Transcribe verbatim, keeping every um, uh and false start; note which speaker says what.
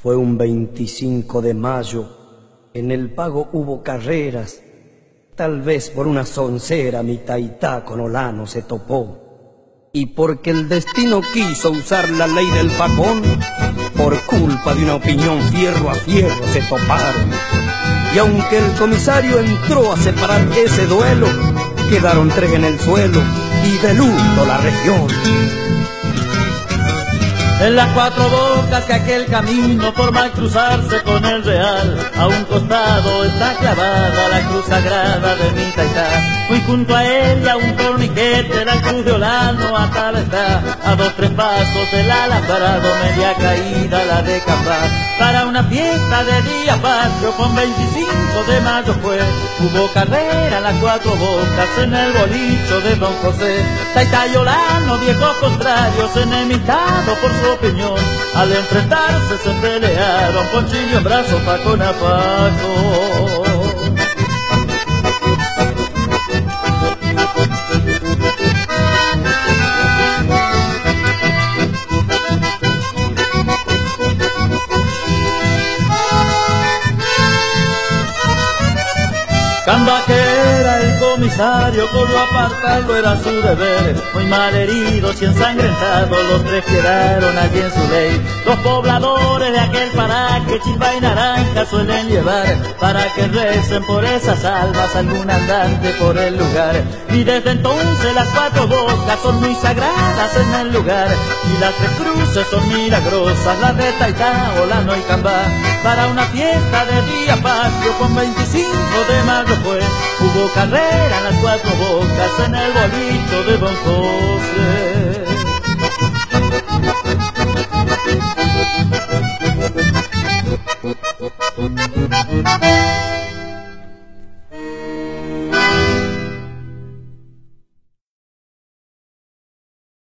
Speaker 1: Fue un veinticinco de mayo, en el pago hubo carreras, tal vez por una soncera mi taitá con Olano se topó. Y porque el destino quiso usar la ley del facón, por culpa de una opinión fierro a fierro se toparon. Y aunque el comisario entró a separar ese duelo, quedaron tres en el suelo y de luto la región.
Speaker 2: En las cuatro bocas que aquel camino por mal cruzarse con el Real, a un costado está clavada la cruz sagrada de mi taitá. Muy junto a ella un torniquete, la cruz de Olano atada está, a dos tres pasos del alambrado, media caída la de Cambá. Para una fiesta de día patrio con veinticinco de mayo fue, hubo carrera en las cuatro bocas en el bolicho de Don José. Taitá y Olano, viejos contrarios, enemistados por su opinión, al enfrentarse se pelearon, cuchillo en brazo, facón a facón. Camba, que era el comisario, por lo apartarlo era su deber. Muy mal heridos y ensangrentados, los tres quedaron allí en su ley. Los pobladores de aquel paraje, chilpa y naranja suelen llevar, para que recen por esas almas algún andante por el lugar. Y desde entonces las cuatro bocas son muy sagradas en el lugar, y las tres cruces son milagrosas, las de Taitá, Olano y Cambá. Para una fiesta de día patrio con veinticinco de mayo fue, hubo carrera en las cuatro bocas en el bolicho de Don José.